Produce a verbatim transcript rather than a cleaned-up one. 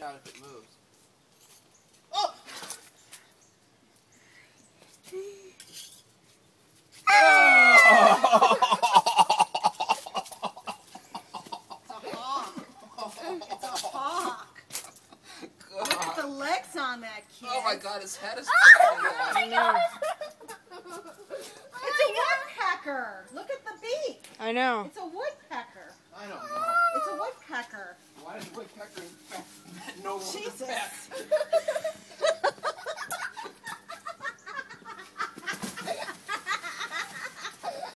out if it moves. Oh! It's a hawk. Look at the legs on that kid. Oh my God, his head is Oh I know. It's a woodpecker. Look at the beak. I know. It's a woodpecker. I don't know. It's a woodpecker. Why does woodpecker know Jesus. back?